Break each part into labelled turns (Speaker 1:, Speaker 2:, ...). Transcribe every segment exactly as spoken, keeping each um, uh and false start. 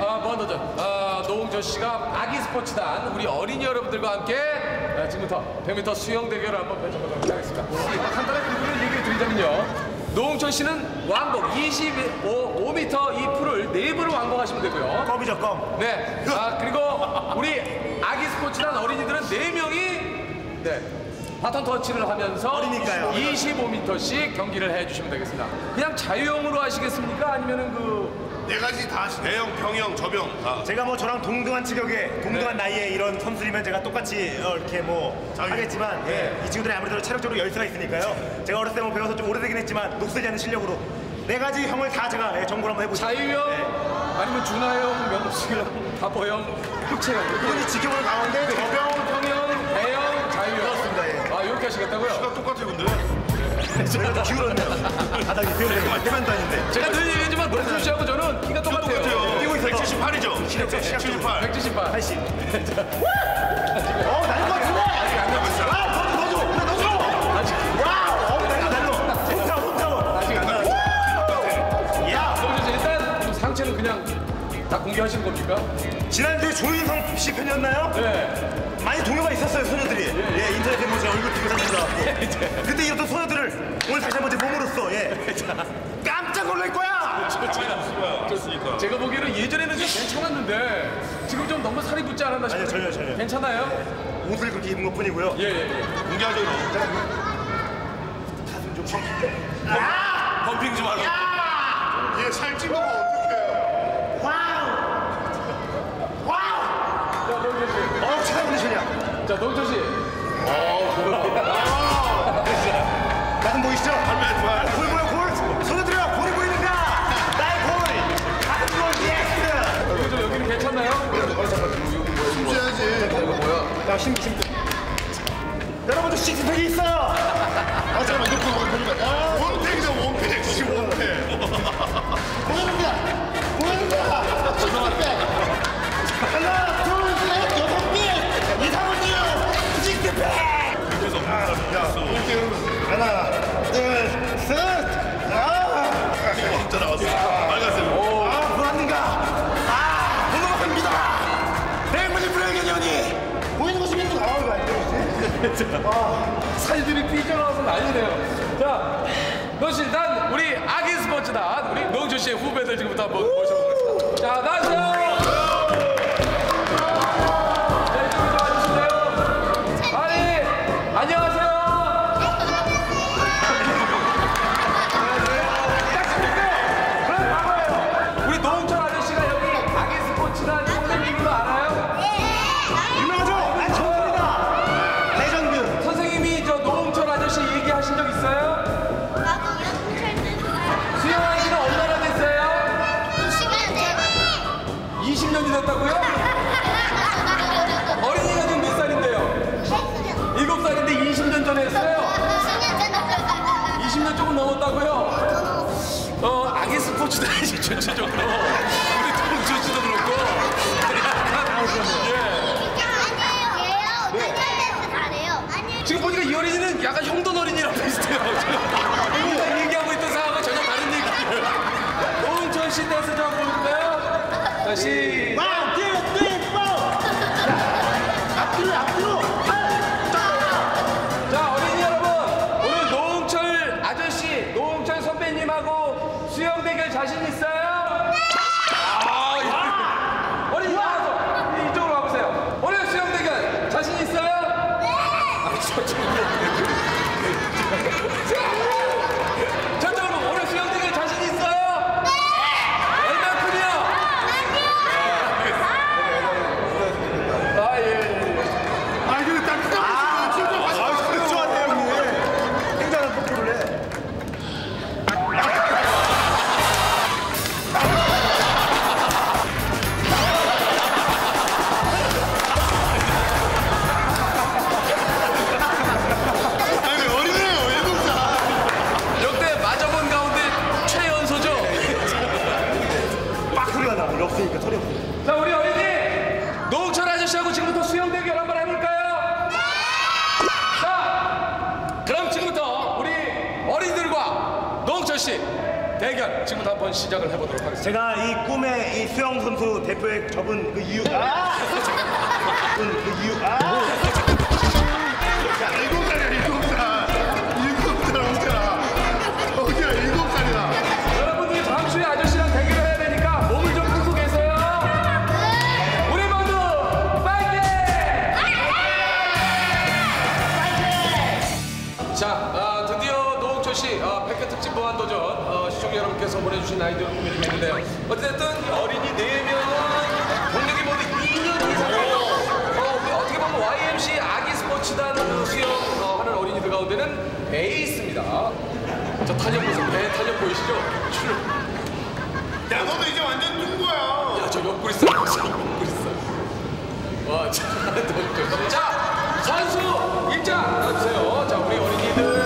Speaker 1: 아, 무한도전 아, 노홍철 씨가 아기 스포츠단 우리 어린이 여러분들과 함께 아, 지금부터 백 미터 수영 대결을 한번 펼쳐보도록 하겠습니다. 간단하게 그분을 얘기를 드리자면요. 노홍철 씨는 왕복 이십오 미터 이 풀을 네 번을 왕복하시면 되고요.
Speaker 2: 껌이죠, 껌.
Speaker 1: 네. 아, 그리고 우리 아기 스포츠단 어린이들은 네 명이 네. 바톤 터치를 하면서
Speaker 2: 어리니까요.
Speaker 1: 이십오 미터씩 경기를 해주시면 되겠습니다. 그냥 자유형으로 하시겠습니까? 아니면은 그
Speaker 3: 네 가지 다 하시네. 대형, 평형, 저병 다.
Speaker 2: 제가 뭐 저랑 동등한 체격에 동등한
Speaker 1: 네.
Speaker 2: 나이에 이런 선수이면 제가 똑같이 어, 이렇게 뭐
Speaker 3: 자기-
Speaker 2: 하겠지만 예, 이 친구들이 아무래도 체력적으로 열세가 있으니까요. 제가 어렸을 때 뭐 배워서 좀 오래되긴 했지만 녹슬지 않는 실력으로 네 가지 형을 다 제가 예, 정보를 한번 해보죠.
Speaker 1: 자유형,
Speaker 2: 네.
Speaker 1: 아니면 준하형, 명수형, 바보형, 흑채형
Speaker 2: 그분이 지켜보는 가운데
Speaker 1: 저병, 평형, 대형, 자유형
Speaker 2: 그렇습니다. 예.
Speaker 1: 아, 이렇게 하시겠다고요?
Speaker 3: 다 똑같아요, 근데.
Speaker 2: 저희가 좀 기울었네요. 바닥이 배우는 대면도 아닌데.
Speaker 1: 제가 늘 얘기하지만 노홍철 씨하고 저는 키가 똑같아요.
Speaker 3: 똑같아요.
Speaker 2: 뛰고 있어서.
Speaker 3: 백칠십팔이죠. 칠십팔.
Speaker 1: 백칠십팔.
Speaker 2: 팔십. 어, 날것 같은데?
Speaker 1: 아직 안 남았어요.
Speaker 2: 아, 너도 너도 그래 너도.
Speaker 1: 아직,
Speaker 2: 와우, 어, 날로 날로. 홈타운 홈타운.
Speaker 1: 아직 안 남았어요.
Speaker 2: 야,
Speaker 1: 노홍철 씨 일단 상체는 그냥 다 공개하시는 겁니까?
Speaker 2: 지난주에 조인성 씨 편이었나요?
Speaker 1: 네.
Speaker 2: 많이 동요가 있었어요, 소녀들이. 예, 인터넷에 뭐 제가 얼굴 찍고 삽니다. 그때 이었던 소녀들을 오늘 다시 한번 제 몸으로써 예. 깜짝 놀랄 거야.
Speaker 3: 좋습니까?
Speaker 1: 제가 보기에는 예전에는 좀 괜찮았는데 지금 좀 너무 살이 붙지 않았나 싶어요.
Speaker 2: 아니요, 전혀, 전혀.
Speaker 1: 괜찮아요?
Speaker 2: 옷을 그렇게 입은 것 뿐이고요.
Speaker 1: 예, 예, 예.
Speaker 3: 공개하죠, 그럼.
Speaker 2: 가슴 좀 펌.
Speaker 3: 펌핑 좀 하라고. 얘 살찌면 어떡해.
Speaker 2: 와우. 와우.
Speaker 1: 자, 노홍철 씨.
Speaker 2: 어, 최강 컨디션이야.
Speaker 1: 자, 노홍철 씨.
Speaker 2: 가슴 보이시죠?
Speaker 3: 할말
Speaker 2: 골 보여, 골. 소녀들아, 골이 보이는가? 나의 골. 가슴 골, 예스.
Speaker 1: 여기 좀 여기는 괜찮나요?
Speaker 3: 숨쉬어야지.
Speaker 2: 자, 심, 심. 여러분들 식스팩이 있어요.
Speaker 3: 아, 잠깐만, 이거 보고 보니까. 원팩이다, 원팩. 지금 원팩.
Speaker 2: 보여줍니다. 보여줍니다. 식스팩. 하나, 둘, 셋, 여섯 개. 이상은요. 식스팩.
Speaker 3: 그래서 야,
Speaker 2: 하나, 둘, 셋. 아,
Speaker 3: 진짜 나왔어. 빨간색.
Speaker 2: 아, 불안인가? 아, 고마워합니다. 내물이 불행견이오니 보이는 것이 믿는 거 아우가 아니지?
Speaker 1: 살들이 삐져나와서 난리네요. 자, 노씨 일단 우리 아기 스포츠단 우리 노홍철 씨의 후배들 지금부터 한번 모셔보겠습니다. 자, 나와주세요. 네, 이쪽으로 좀 와주실래요? 아니, 안녕하세요. 우리 노홍철 아저씨가 여기 아기 스포츠단 선생님인 거 알아요?
Speaker 2: 유명하죠? 난 처음입니다. 레전드.
Speaker 1: 선생님이 저 노홍철 아저씨 얘기하신 적 있어요? 수영한 지는 얼마나 됐어요? 이십 년이 됐다고요? 어린이가 지금 몇 살인데요? 일곱 살인데 이십 년 전에 했어요? 이십 년 조금 넘었다고요? 어, 아기 스포츠단이 전체적으로 우리 동철 씨도 그렇고 지금 보니까 이 어린이는 약간 형돈 어린이랑 비슷해요. 우리가 얘기하고 있던 상황과 전혀 다른 얘기예요. 노홍철 씨 댄스 좀 볼까요? 자, 시.
Speaker 2: 원, 투, 쓰리, 포. 앞뒤로, 앞뒤로.
Speaker 1: 자, 어린이 여러분, 오늘 노홍철 아저씨, 노홍철 선배님하고 수영 대결 자신 있어요? 아, 예. 어린이 나와서 이쪽으로 와보세요. 오늘 수영 대결 자신 있어요? 저쪽으로 오늘 수영 대결 자신 있어요? 네! 얼마큼이요? 대결 지금부터 한번 시작을 해보도록 하겠습니다.
Speaker 2: 제가 이 꿈의 이 수영 선수 대표에 접은 그 이유 아! 접은 그 이유 아!
Speaker 3: 일곱 살이야 일곱 살. 일곱 살 옹철아. 옹철아 일곱 살이다.
Speaker 1: 여러분들이 잠시 후에 아저씨랑 대결을 해야 되니까 몸을 좀 풀고 계세요. 우리 모두 파이팅! 자, 아, 드디어 노홍철 씨 아, 백 회 특집 무한도전 어, 시청자 여러분께서 보내주신 아이디어를 꾸며주겠는데요. 어쨌든 어린이 네 명, 동력이 모두 이 년 이상이에요. 어, 우리 어떻게 보면 와이엠씨 아기 스포츠단 그 수영 어, 하는 어린이들 가운데는 배에 있습니다. 저 탄력 보세요. 배 탄력 보이시죠? 출.
Speaker 3: 야 너도 이제 완전 뜬 거야.
Speaker 1: 야, 저 옆구리 있어. 옆구리 있어. 와, 자, 노홍철 씨. 자, 선수 입장 나와주세요. 자, 우리 어린이들.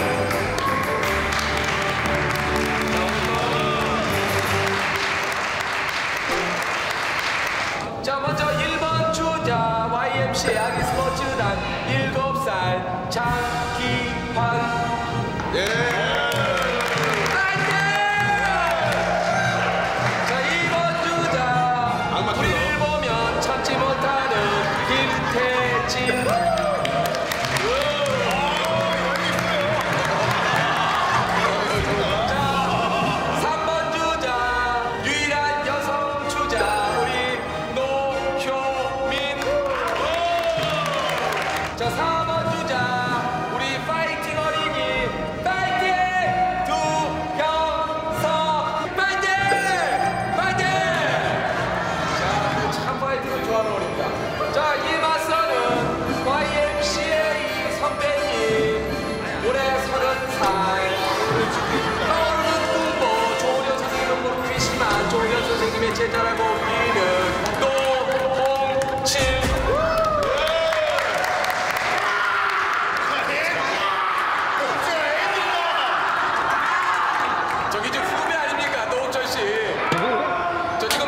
Speaker 1: 자, 먼저 일 번 주자 와이엠씨 아기 스포츠단 일곱 살 장기환. 예. 파이팅! 자, 이 번 주자 우리를 보면 참지 못하는 김태진. 자, 삼 번 주자 유일한 여성 주자 우리 노효민. 자, 사 번 주자 우리 파이팅 어린이 파이팅 두경석 파이팅 파이팅. 자, 참 파이팅을 좋아하는 어린이다. 자, 이 맞서는 와이엠씨에이 선배님 올해 서른 살 떠오르는 꿈보 조련 선생님은 모르고 계시지만 조련 선생님의 제자라고 우리는 노홍칠. 저기 좀 후배 아닙니까, 노홍철 씨? 저 지금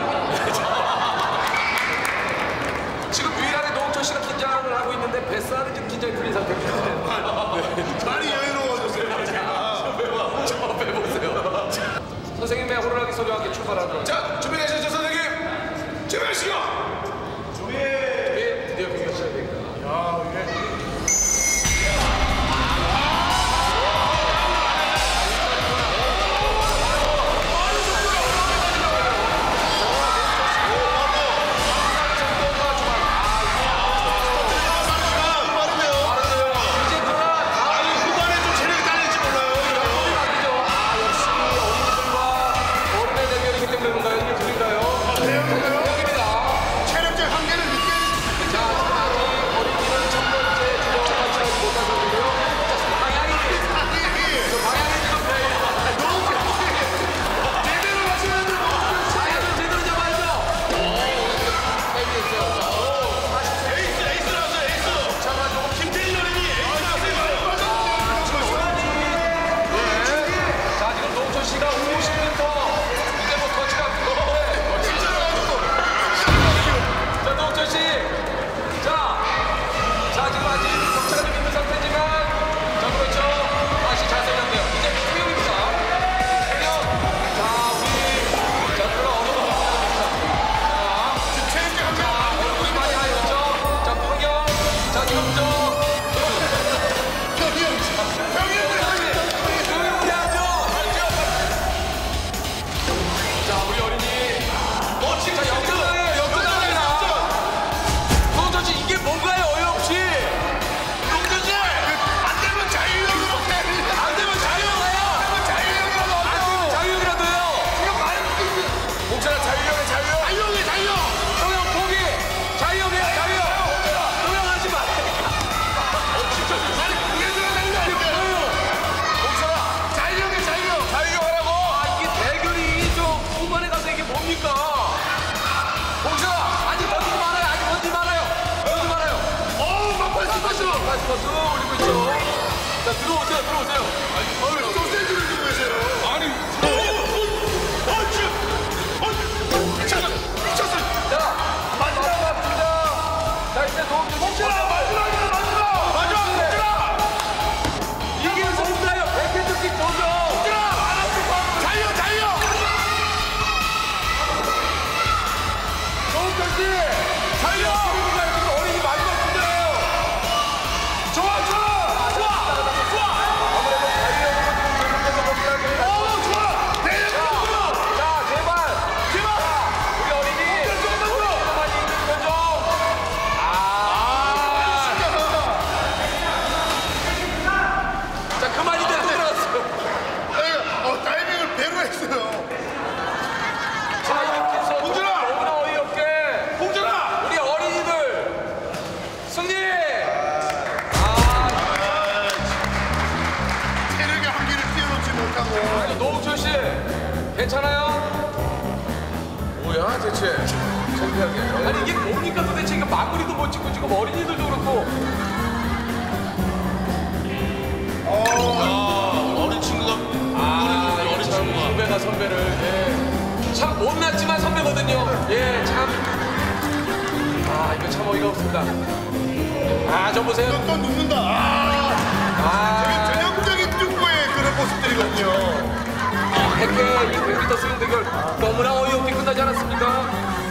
Speaker 1: 지금 유일하게 노홍철 씨가 긴장을 하고 있는데 뱃살은 지금 긴장이 풀린 상태입니다.
Speaker 3: 많이 여유로워졌어요. 제가.
Speaker 1: 저 빼보세요. 선생님의 호루라기 소리와 함께 출발하도록. 자, 준비되셨죠, 선생님? 준비하시고. 준비. 드디어 경기가 시작됩니다.
Speaker 3: 야 이게.
Speaker 1: 이제 그러나 다음
Speaker 3: 후반에 좀 체력이 딸릴지 몰라요.
Speaker 1: 아니죠. 아, 역시 어린이들과 어른의 대결이기 때문에 뭔가요? 이게 들린가요?
Speaker 3: 대형인가요?
Speaker 1: 대결입니다.
Speaker 3: 체력적 한계를 느끼는.
Speaker 1: 자, 지금 아직 어린이는 첫 번째 주정을 마치지 못한 상태고요. 자, 지금 방향이, 저 방향이 지금 제대로 마시면 안 돼요. 방향을 제대로 잡아야죠. 오, 여기 있어요.
Speaker 3: 에이스 에이스 나왔어요 에이스.
Speaker 1: 자, 조금
Speaker 3: 김태인 어린이 에이스 나왔어요.
Speaker 1: 자, 지금 노홍철 씨가 오십 미터 이제 뭐 터치가 네.
Speaker 3: 진짜 나왔어.
Speaker 1: 자, 노홍철 씨. 자, 자, 지금 아직 격차가 좀 있는 상태지만 자, 그렇죠. 다시 잘 생각해요. 이제 투영입니다. 투영. 자, 우리 자, 들어가 어느 정도
Speaker 3: 체력적 한계.
Speaker 1: 자, 얼굴이 많이 하였죠. 자, 평영. 자, 지금 저 조용히 하죠. 자, 우리 어린이. 어, 진짜 역전이에요. 역전입니다. 노홍철 씨, 이게 뭔가요, 어이없이?
Speaker 3: 용준씨 안 되면 자유형으로 해.
Speaker 1: 안 되면 자유형이에요.
Speaker 3: 자유형으로
Speaker 1: 안 되면 자유형이라도요.
Speaker 3: 지금 많은 분들이
Speaker 1: 목사라 자유형이 자유형.
Speaker 3: 자유형이 자유형.
Speaker 1: 소형 포기. 자유형이에요, 자유형. 소형하지 마.
Speaker 3: 아니 그게 들어가는
Speaker 1: 목사라
Speaker 3: 자유형이 자유형.
Speaker 1: 자유형하라고. 아, 이게 대결이 좀 후반에 가서 이게 뭡니까? 목사라 아직 던지지 말아요. 아직 던지지 말아요. 던지지 말아요.
Speaker 3: 어우 막판스 파스.
Speaker 1: 파스파스 올리고 있죠. 자, 들어오세요, 들어오세요.
Speaker 3: 어우 소세지를 주고 계세요. 아니. 어 지금. 어 미쳤어 미쳤어.
Speaker 1: 자, 마지막 주자. 자, 이제 노홍철 씨.
Speaker 3: 마지막 마지막이다 마지막. 마지막 목들아.
Speaker 1: 이게 뭔가요? 백회 특집 도전.
Speaker 3: 목들아. 자유형 자유형.
Speaker 1: 괜찮아요? 뭐야 대체? 창피하게. 아니 이게 뭡니까 도대체? 이거 마무리도 못 찍고 지금 어린이들도 그렇고.
Speaker 3: 아, 어린 친구가
Speaker 1: 아,
Speaker 3: 어린
Speaker 1: 어린 참
Speaker 3: 친구가.
Speaker 1: 선배가 선배를. 예. 참 못났지만 선배거든요. 예, 참. 아, 이거 참 어이가 없습니다. 아, 저 보세요.
Speaker 3: 또, 또 눕는다. 아,
Speaker 1: 아,
Speaker 3: 전형적인 축구의 그런 모습들이거든요.
Speaker 1: 백회 이 백 미터 수영 대결 너무나 어이없게 끝나지 않았습니까?